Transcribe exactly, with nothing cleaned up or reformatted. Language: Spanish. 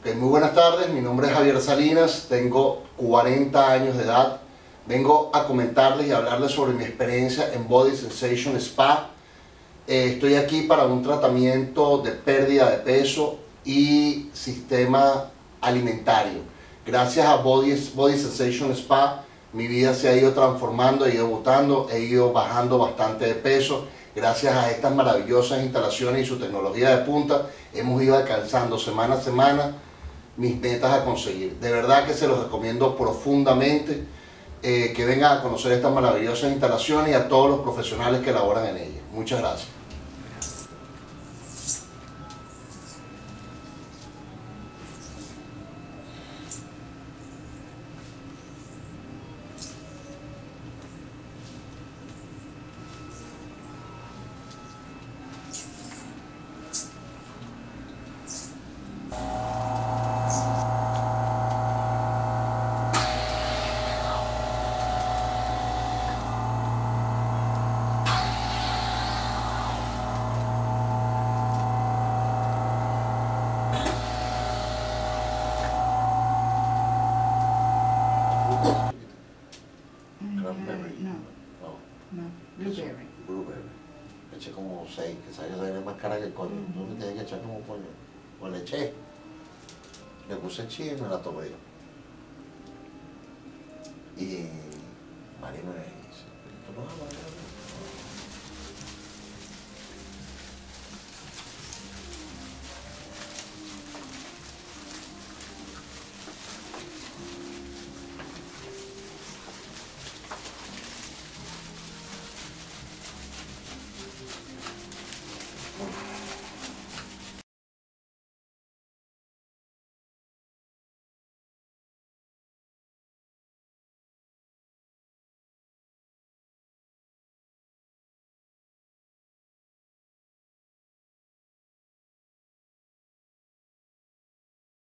Ok, muy buenas tardes, mi nombre es Javier Salinas, tengo cuarenta años de edad. Vengo a comentarles y hablarles sobre mi experiencia en Body Sensation Spa. Eh, estoy aquí para un tratamiento de pérdida de peso y sistema alimentario. Gracias a Body, Body Sensation Spa, mi vida se ha ido transformando, he ido botando, he ido bajando bastante de peso. Gracias a estas maravillosas instalaciones y su tecnología de punta, hemos ido alcanzando semana a semana mis metas a conseguir. De verdad que se los recomiendo profundamente, eh, que vengan a conocer estas maravillosas instalaciones y a todos los profesionales que laboran en ellas. Muchas gracias. Cranberry. No, No. no, blueberry. Blueberry. Le eché como seis, que esa vaina es más cara que el coño. Ujú. Tú le tienes que echar como coño. Pues le eché. Le puse chile y me la tomé. Y Mari me dice, ¿tú no vas a bailar?